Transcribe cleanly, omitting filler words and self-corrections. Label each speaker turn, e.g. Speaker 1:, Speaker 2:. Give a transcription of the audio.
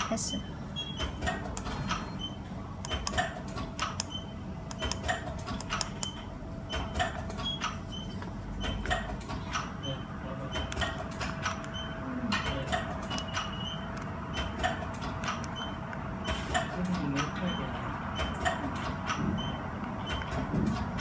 Speaker 1: 开始。
Speaker 2: 这是你们快点。